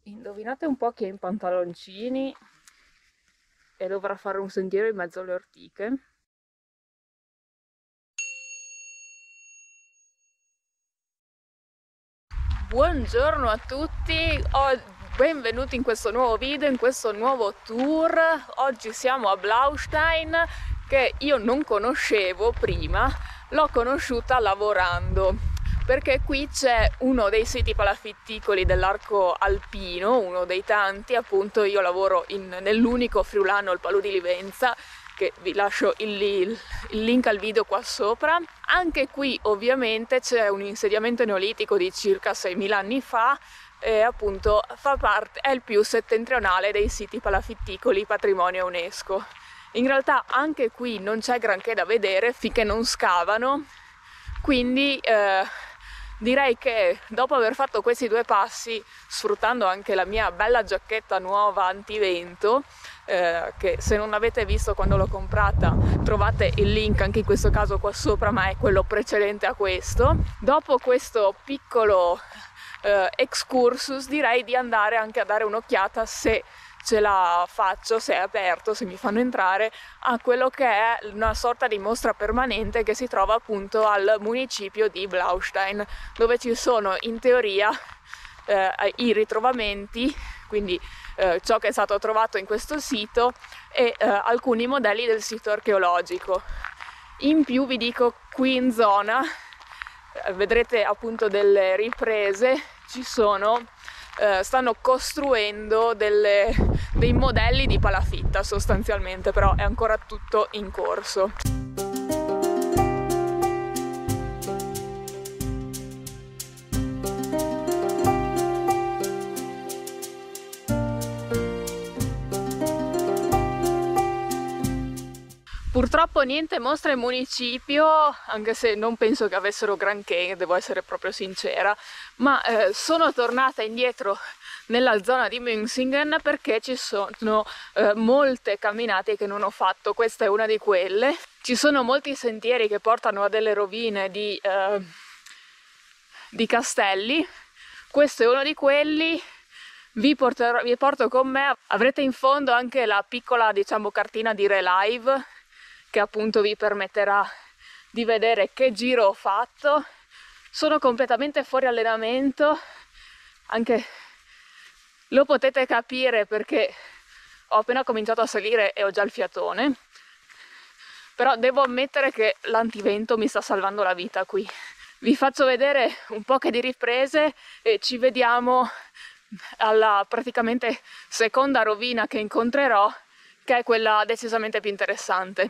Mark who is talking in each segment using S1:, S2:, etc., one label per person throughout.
S1: Indovinate un po' chi è in pantaloncini e dovrà fare un sentiero in mezzo alle ortiche? Buongiorno a tutti, benvenuti in questo nuovo video, in questo nuovo tour. Oggi siamo a Blaustein, che io non conoscevo prima, l'ho conosciuta lavorando, perché qui c'è uno dei siti palafitticoli dell'arco alpino, uno dei tanti. Appunto io lavoro nell'unico friulano, il Palù di Livenza, che vi lascio il link al video qua sopra. Anche qui ovviamente c'è un insediamento neolitico di circa 6.000 anni fa e appunto è il più settentrionale dei siti palafitticoli patrimonio UNESCO. In realtà anche qui non c'è granché da vedere finché non scavano, quindi direi che dopo aver fatto questi due passi, sfruttando anche la mia bella giacchetta nuova antivento, che se non l'avete visto quando l'ho comprata trovate il link anche in questo caso qua sopra, ma è quello precedente a questo. Dopo questo piccolo excursus direi di andare anche a dare un'occhiata, se ce la faccio, se è aperto, se mi fanno entrare, a quello che è una sorta di mostra permanente che si trova appunto al municipio di Blaustein, dove ci sono in teoria i ritrovamenti, quindi ciò che è stato trovato in questo sito e alcuni modelli del sito archeologico. In più vi dico, qui in zona vedrete appunto delle riprese, ci sono, stanno costruendo dei modelli di palafitta sostanzialmente, però è ancora tutto in corso. Purtroppo niente mostre in municipio, anche se non penso che avessero granché, devo essere proprio sincera, ma sono tornata indietro nella zona di Münzingen perché ci sono molte camminate che non ho fatto. Questa è una di quelle. Ci sono molti sentieri che portano a delle rovine di castelli. Questo è uno di quelli. Vi porto con me. Avrete in fondo anche la piccola, diciamo, cartina di Relive, che appunto vi permetterà di vedere che giro ho fatto. Sono completamente fuori allenamento, anche lo potete capire perché ho appena cominciato a salire e ho già il fiatone, però devo ammettere che l'antivento mi sta salvando la vita qui. Vi faccio vedere un po' che di riprese e ci vediamo alla praticamente seconda rovina che incontrerò, che è quella decisamente più interessante.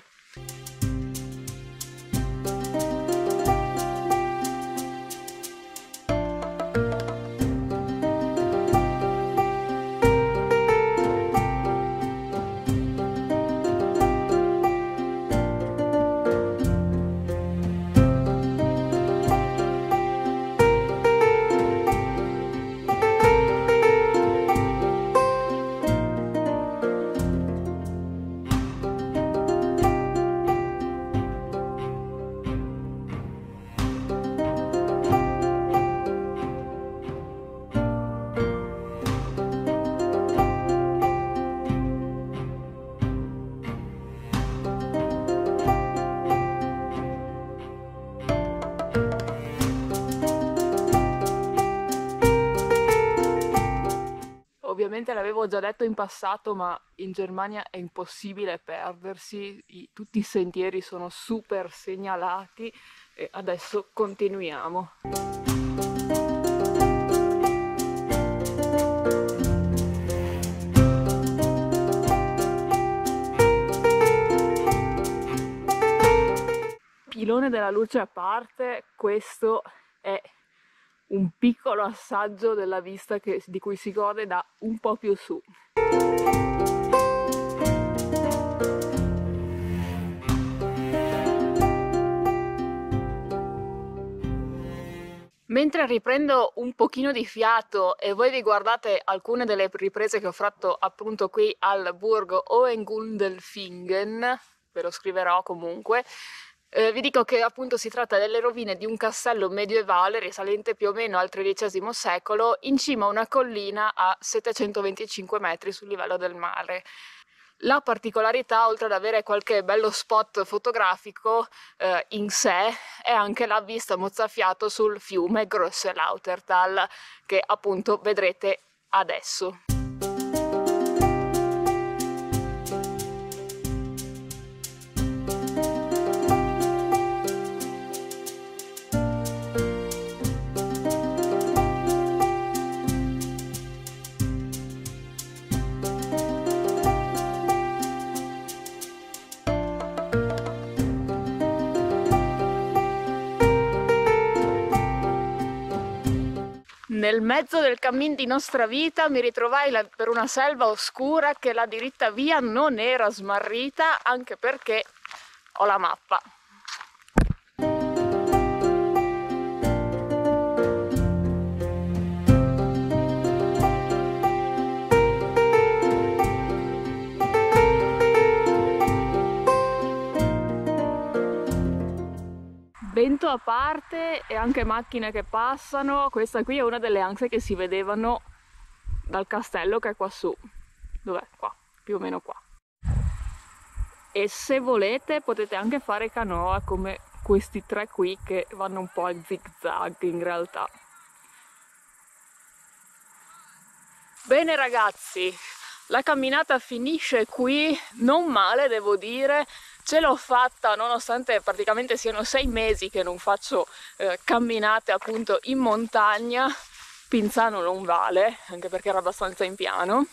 S1: Ovviamente l'avevo già detto in passato, ma in Germania è impossibile perdersi, tutti i sentieri sono super segnalati e adesso continuiamo. Pilone della luce a parte, questo è un piccolo assaggio della vista di cui si gode da un po' più su. Mentre riprendo un pochino di fiato e voi vi guardate alcune delle riprese che ho fatto appunto qui al borgo Hohengundelfingen, ve lo scriverò comunque, Vi dico che appunto si tratta delle rovine di un castello medievale risalente più o meno al XIII secolo in cima a una collina a 725 metri sul livello del mare. La particolarità, oltre ad avere qualche bello spot fotografico in sé, è anche la vista mozzafiato sul fiume Große Lautertal, che appunto vedrete adesso. Nel mezzo del cammin di nostra vita mi ritrovai per una selva oscura che la diritta via non era smarrita, anche perché ho la mappa. Vento a parte e anche macchine che passano, questa qui è una delle anse che si vedevano dal castello che è qua su. Dov'è? Qua, più o meno qua. E se volete potete anche fare canoa come questi tre qui che vanno un po' a zig-zag in realtà. Bene ragazzi, la camminata finisce qui, non male devo dire. Ce l'ho fatta nonostante praticamente siano 6 mesi che non faccio camminate appunto in montagna. Pinzano non vale, anche perché era abbastanza in piano.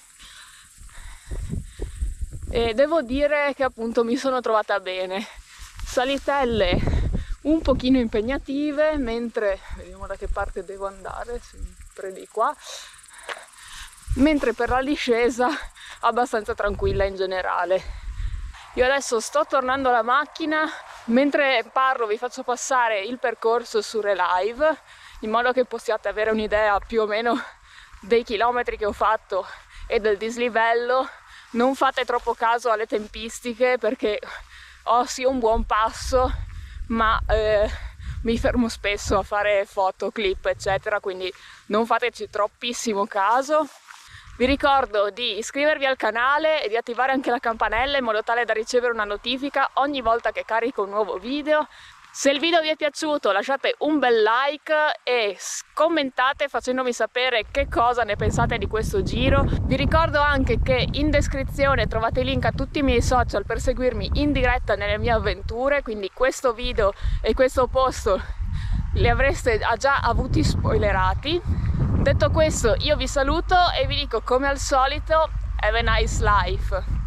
S1: E devo dire che appunto mi sono trovata bene. Salitelle un pochino impegnative, mentre vediamo da che parte devo andare, sempre di qua. Mentre per la discesa abbastanza tranquilla in generale. Io adesso sto tornando alla macchina, mentre parlo vi faccio passare il percorso su Relive, in modo che possiate avere un'idea più o meno dei chilometri che ho fatto e del dislivello. Non fate troppo caso alle tempistiche perché ho sì un buon passo, ma mi fermo spesso a fare foto, clip eccetera, quindi non fateci troppissimo caso. Vi ricordo di iscrivervi al canale e di attivare anche la campanella in modo tale da ricevere una notifica ogni volta che carico un nuovo video. Se il video vi è piaciuto lasciate un bel like e commentate facendomi sapere che cosa ne pensate di questo giro. Vi ricordo anche che in descrizione trovate i link a tutti i miei social per seguirmi in diretta nelle mie avventure, quindi questo video e questo posto li avreste già avuti spoilerati. Detto questo io vi saluto e vi dico come al solito have a nice life.